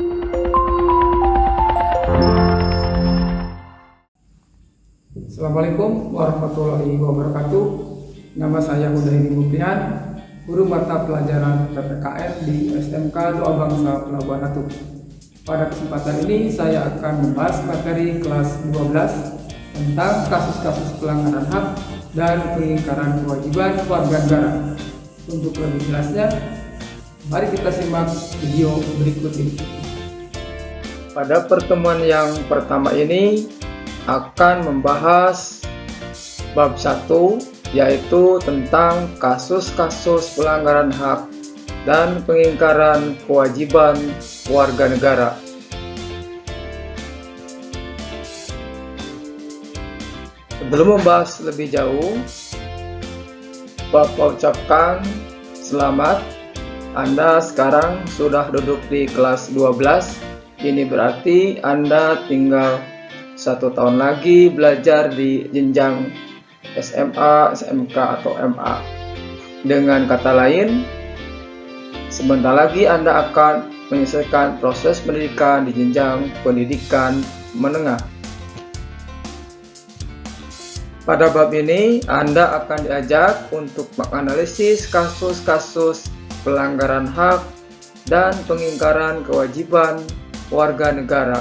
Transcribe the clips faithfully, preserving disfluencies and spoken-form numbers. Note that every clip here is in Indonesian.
Assalamualaikum warahmatullahi wabarakatuh. Nama saya Hudaini Muprihan, guru mata pelajaran P P K N di S M K Doa Bangsa Pelabuhan Ratu. Pada kesempatan ini saya akan membahas materi kelas dua belas tentang kasus-kasus pelanggaran hak dan pengingkaran kewajiban warga negara. Untuk lebih jelasnya, mari kita simak video berikut ini. Pada pertemuan yang pertama ini akan membahas bab satu, yaitu tentang kasus-kasus pelanggaran hak dan pengingkaran kewajiban warga negara. Sebelum membahas lebih jauh, Bapak ucapkan selamat, Anda sekarang sudah duduk di kelas dua belas. Ini berarti Anda tinggal satu tahun lagi belajar di jenjang S M A, S M K, atau M A. Dengan kata lain, sebentar lagi Anda akan menyelesaikan proses pendidikan di jenjang pendidikan menengah. Pada bab ini, Anda akan diajak untuk menganalisis kasus-kasus pelanggaran hak dan pengingkaran kewajiban warga negara.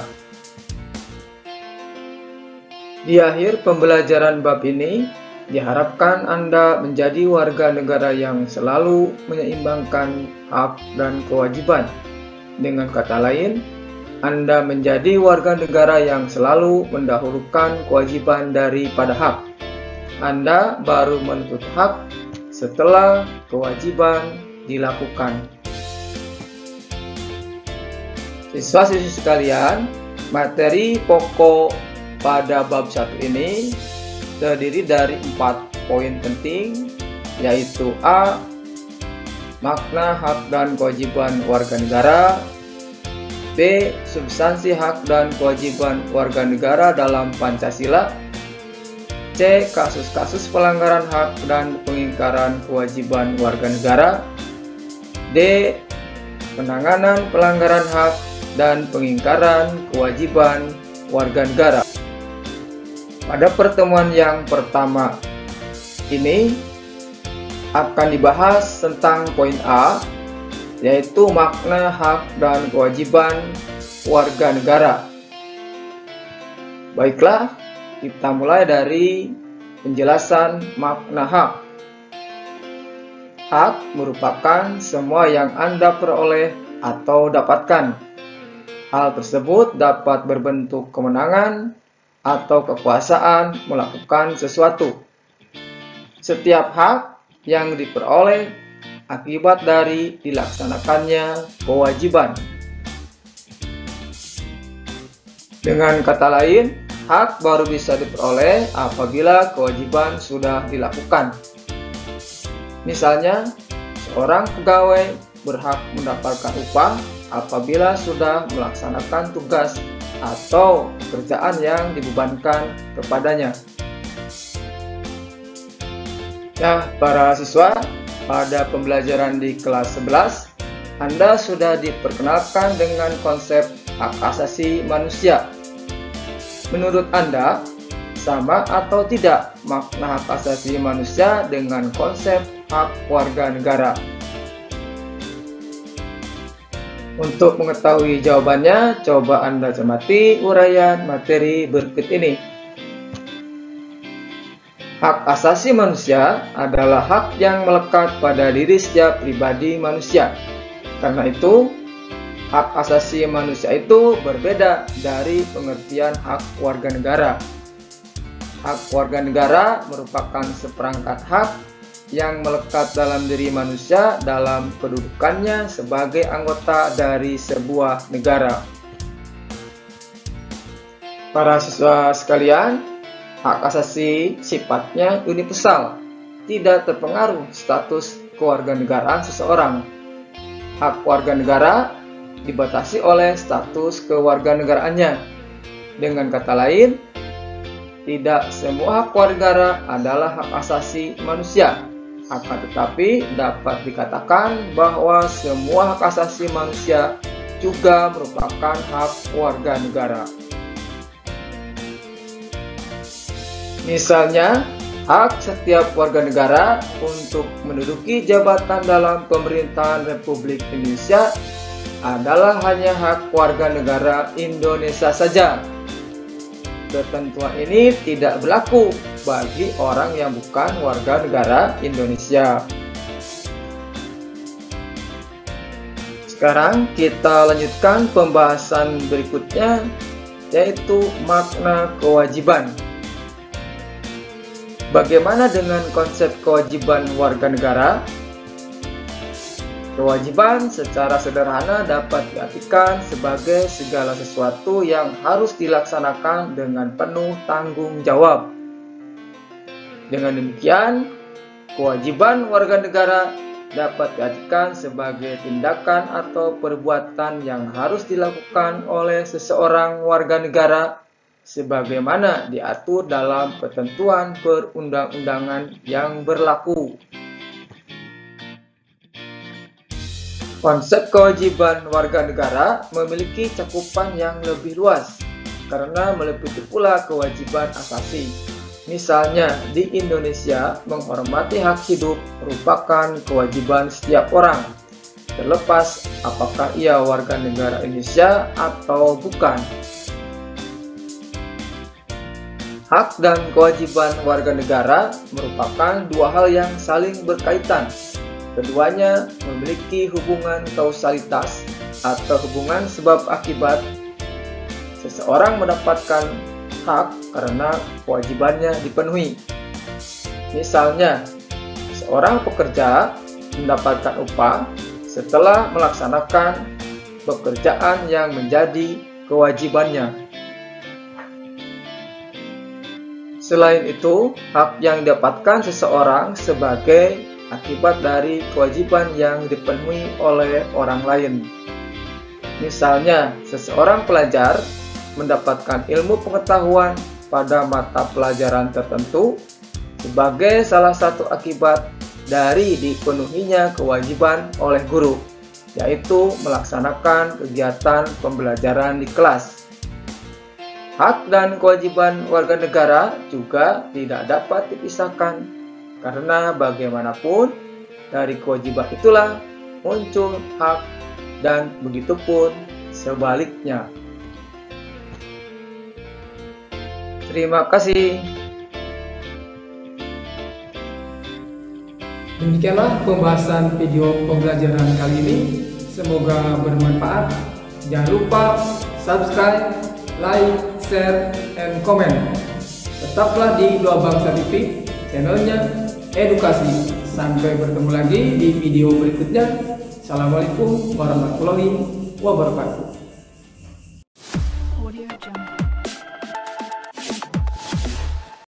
Di akhir pembelajaran bab ini, diharapkan Anda menjadi warga negara yang selalu menyeimbangkan hak dan kewajiban. Dengan kata lain, Anda menjadi warga negara yang selalu mendahulukan kewajiban daripada hak. Anda baru menuntut hak setelah kewajiban dilakukan. Siswa-siswi sekalian, materi pokok pada bab satu ini terdiri dari empat poin penting, yaitu A. Makna hak dan kewajiban warga negara. B. Substansi hak dan kewajiban warga negara dalam Pancasila. C. Kasus-kasus pelanggaran hak dan pengingkaran kewajiban warga negara. D. Penanganan pelanggaran hak dan pengingkaran kewajiban warga negara. Pada pertemuan yang pertama ini akan dibahas tentang poin A, yaitu makna hak dan kewajiban warga negara. Baiklah, kita mulai dari penjelasan makna hak. Hak merupakan semua yang Anda peroleh atau dapatkan. Hal tersebut dapat berbentuk kemenangan atau kekuasaan melakukan sesuatu. Setiap hak yang diperoleh akibat dari dilaksanakannya kewajiban. Dengan kata lain, hak baru bisa diperoleh apabila kewajiban sudah dilakukan. Misalnya, seorang pegawai berhak mendapatkan upah apabila sudah melaksanakan tugas atau pekerjaan yang dibebankan kepadanya. Nah, para siswa, pada pembelajaran di kelas sebelas, Anda sudah diperkenalkan dengan konsep hak asasi manusia. Menurut Anda, sama atau tidak makna hak asasi manusia dengan konsep hak warga negara? Untuk mengetahui jawabannya, coba Anda cermati uraian materi berikut ini. Hak asasi manusia adalah hak yang melekat pada diri setiap pribadi manusia. Karena itu, hak asasi manusia itu berbeda dari pengertian hak warga negara. Hak warga negara merupakan seperangkat hak yang melekat dalam diri manusia dalam kedudukannya sebagai anggota dari sebuah negara. Para siswa sekalian, hak asasi sifatnya universal, tidak terpengaruh status kewarganegaraan seseorang. Hak warga negara dibatasi oleh status kewarganegaraannya. Dengan kata lain, tidak semua hak warga negara adalah hak asasi manusia. Akan tetapi dapat dikatakan bahwa semua hak asasi manusia juga merupakan hak warga negara. Misalnya, hak setiap warga negara untuk menduduki jabatan dalam pemerintahan Republik Indonesia adalah hanya hak warga negara Indonesia saja. Ketentuan ini tidak berlaku bagi orang yang bukan warga negara Indonesia. Sekarang kita lanjutkan pembahasan berikutnya, yaitu makna kewajiban. Bagaimana dengan konsep kewajiban warga negara? Kewajiban secara sederhana dapat diartikan sebagai segala sesuatu yang harus dilaksanakan dengan penuh tanggung jawab. Dengan demikian, kewajiban warga negara dapat diartikan sebagai tindakan atau perbuatan yang harus dilakukan oleh seseorang warga negara sebagaimana diatur dalam ketentuan perundang-undangan yang berlaku. Konsep kewajiban warga negara memiliki cakupan yang lebih luas karena meliputi pula kewajiban asasi. Misalnya, di Indonesia, menghormati hak hidup merupakan kewajiban setiap orang, terlepas apakah ia warga negara Indonesia atau bukan. Hak dan kewajiban warga negara merupakan dua hal yang saling berkaitan. Keduanya memiliki hubungan kausalitas atau hubungan sebab akibat. Seseorang mendapatkan hak karena kewajibannya dipenuhi. Misalnya, seorang pekerja mendapatkan upah setelah melaksanakan pekerjaan yang menjadi kewajibannya. Selain itu, hak yang didapatkan seseorang sebagai akibat dari kewajiban yang dipenuhi oleh orang lain. Misalnya, seseorang pelajar mendapatkan ilmu pengetahuan pada mata pelajaran tertentu sebagai salah satu akibat dari dipenuhinya kewajiban oleh guru, yaitu melaksanakan kegiatan pembelajaran di kelas. Hak dan kewajiban warga negara juga tidak dapat dipisahkan, karena bagaimanapun dari kewajiban itulah muncul hak dan begitupun sebaliknya. Terima kasih. Demikianlah pembahasan video pembelajaran kali ini. Semoga bermanfaat. Jangan lupa subscribe, like, share, and comment. Tetaplah di Doa Bangsa T V, channelnya edukasi. Sampai bertemu lagi di video berikutnya. Assalamualaikum warahmatullahi wabarakatuh.